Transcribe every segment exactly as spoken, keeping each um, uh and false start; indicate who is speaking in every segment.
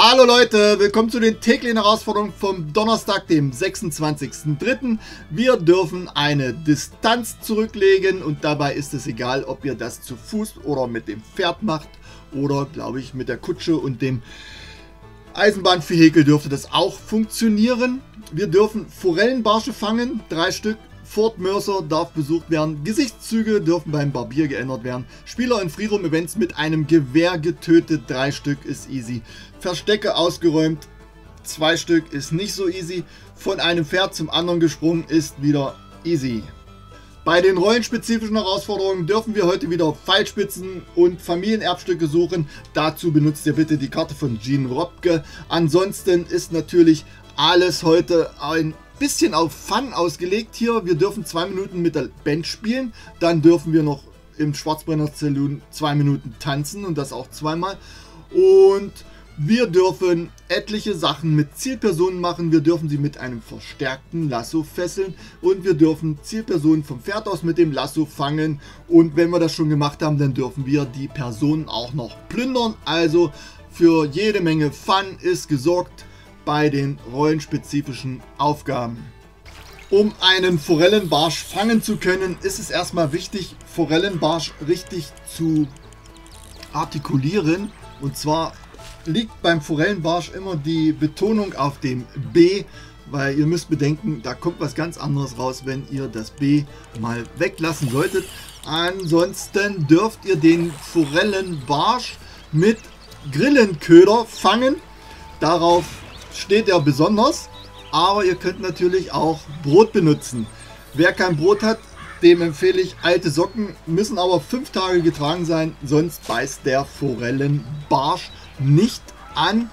Speaker 1: Hallo Leute, willkommen zu den täglichen Herausforderungen vom Donnerstag, dem sechsundzwanzigsten dritten Wir dürfen eine Distanz zurücklegen und dabei ist es egal, ob ihr das zu Fuß oder mit dem Pferd macht oder, glaube ich, mit der Kutsche und dem Eisenbahnvehikel dürfte das auch funktionieren. Wir dürfen Forellenbarsche fangen, drei Stück. Fort Mercer darf besucht werden, Gesichtszüge dürfen beim Barbier geändert werden, Spieler in Freeroam Events mit einem Gewehr getötet, drei Stück ist easy, Verstecke ausgeräumt, zwei Stück ist nicht so easy, von einem Pferd zum anderen gesprungen ist wieder easy. Bei den rollenspezifischen Herausforderungen dürfen wir heute wieder Pfeilspitzen und Familienerbstücke suchen, dazu benutzt ihr bitte die Karte von Gene Robke, ansonsten ist natürlich alles heute ein bisschen auf Fun ausgelegt hier. Wir dürfen zwei Minuten mit der Band spielen, dann dürfen wir noch im Schwarzbrenner Saloon zwei Minuten tanzen und das auch zweimal. Und wir dürfen etliche Sachen mit Zielpersonen machen. Wir dürfen sie mit einem verstärkten Lasso fesseln und wir dürfen Zielpersonen vom Pferd aus mit dem Lasso fangen. Und wenn wir das schon gemacht haben, dann dürfen wir die Personen auch noch plündern. Also für jede Menge Fun ist gesorgt bei den rollenspezifischen Aufgaben. Um einen Forellenbarsch fangen zu können, ist es erstmal wichtig, Forellenbarsch richtig zu artikulieren. Und zwar liegt beim Forellenbarsch immer die Betonung auf dem B, weil ihr müsst bedenken, da kommt was ganz anderes raus, wenn ihr das B mal weglassen solltet. Ansonsten dürft ihr den Forellenbarsch mit Grillenköder fangen. Darauf steht er besonders, aber ihr könnt natürlich auch Brot benutzen. Wer kein Brot hat, dem empfehle ich alte Socken, müssen aber fünf Tage getragen sein, sonst beißt der Forellenbarsch nicht an.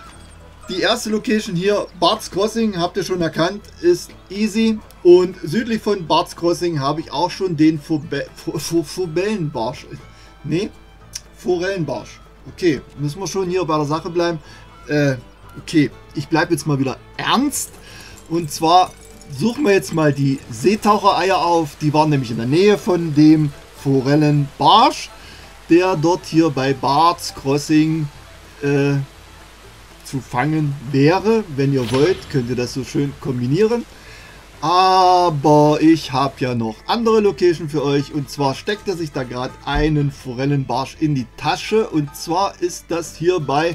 Speaker 1: Die erste Location hier, Bart's Crossing, habt ihr schon erkannt, ist easy. Und südlich von Bart's Crossing habe ich auch schon den Forbe For Forellenbarsch. Nee, Forellenbarsch. Okay, müssen wir schon hier bei der Sache bleiben. Äh, Okay, ich bleibe jetzt mal wieder ernst und zwar suchen wir jetzt mal die Seetauchereier auf. Die waren nämlich in der Nähe von dem Forellenbarsch, der dort hier bei Bart's Crossing äh, zu fangen wäre. Wenn ihr wollt, könnt ihr das so schön kombinieren. Aber ich habe ja noch andere Location für euch und zwar steckt er sich da gerade einen Forellenbarsch in die Tasche und zwar ist das hier bei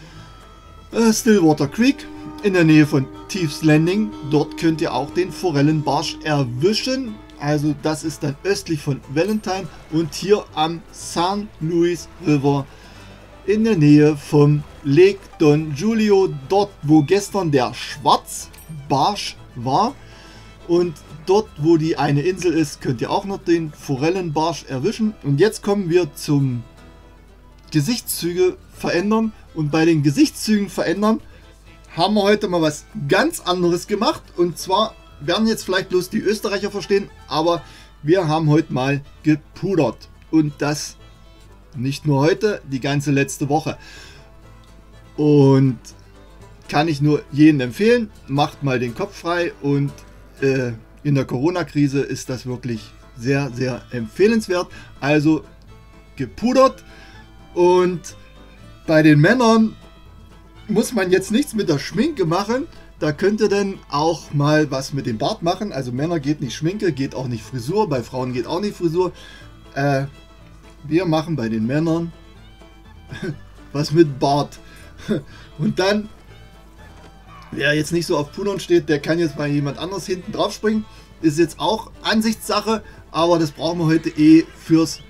Speaker 1: Stillwater Creek in der Nähe von Thieves Landing. Dort könnt ihr auch den Forellenbarsch erwischen. Also das ist dann östlich von Valentine und hier am San Luis River in der Nähe vom Lake Don Julio. Dort wo gestern der Schwarzbarsch war und dort wo die eine Insel ist, könnt ihr auch noch den Forellenbarsch erwischen. Und jetzt kommen wir zum Gesichtszüge verändern. Und bei den Gesichtszügen verändern haben wir heute mal was ganz anderes gemacht. Und zwar werden jetzt vielleicht bloß die Österreicher verstehen, aber wir haben heute mal gepudert. Und das nicht nur heute, die ganze letzte Woche. Und kann ich nur jedem empfehlen, macht mal den Kopf frei. Und äh, in der Corona-Krise ist das wirklich sehr, sehr empfehlenswert. Also gepudert und bei den Männern muss man jetzt nichts mit der Schminke machen. Da könnt ihr dann auch mal was mit dem Bart machen. Also Männer geht nicht Schminke, geht auch nicht Frisur. Bei Frauen geht auch nicht Frisur. Äh, wir machen bei den Männern was mit Bart. Und dann, wer jetzt nicht so auf Pudern steht, der kann jetzt mal jemand anderes hinten drauf springen. Ist jetzt auch Ansichtssache, aber das brauchen wir heute eh fürs...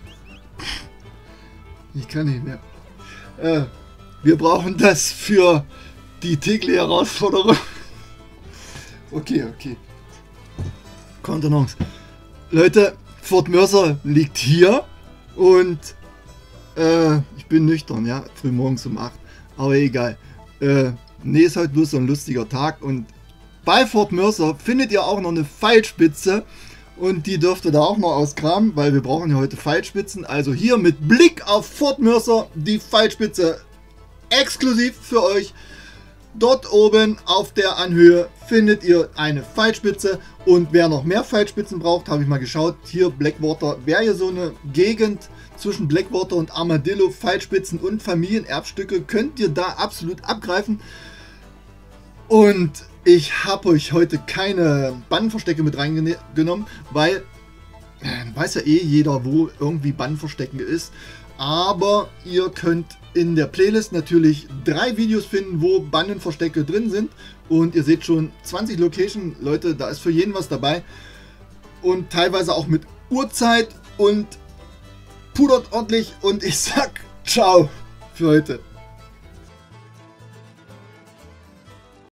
Speaker 1: Ich kann nicht mehr. Äh, wir brauchen das für die tägliche Herausforderung. Okay, okay. Kontenance. Leute, Fort Mercer liegt hier und äh, ich bin nüchtern, ja, früh morgens um acht. Aber egal. Äh, nee, ist halt bloß so ein lustiger Tag und bei Fort Mercer findet ihr auch noch eine Pfeilspitze. Und die dürft ihr da auch noch auskramen, weil wir brauchen ja heute Pfeilspitzen. Also hier mit Blick auf Fort Mercer die Pfeilspitze exklusiv für euch. Dort oben auf der Anhöhe findet ihr eine Pfeilspitze und wer noch mehr Pfeilspitzen braucht, habe ich mal geschaut, hier Blackwater, wäre hier so eine Gegend zwischen Blackwater und Armadillo, Pfeilspitzen und Familienerbstücke, könnt ihr da absolut abgreifen. Und ich habe euch heute keine Bannenverstecke mit reingenommen, weil äh, weiß ja eh jeder, wo irgendwie Bannenverstecken ist. Aber ihr könnt in der Playlist natürlich drei Videos finden, wo Bannenverstecke drin sind. Und ihr seht schon zwanzig Location, Leute, da ist für jeden was dabei. Und teilweise auch mit Uhrzeit und pudert ordentlich. Und ich sag ciao für heute.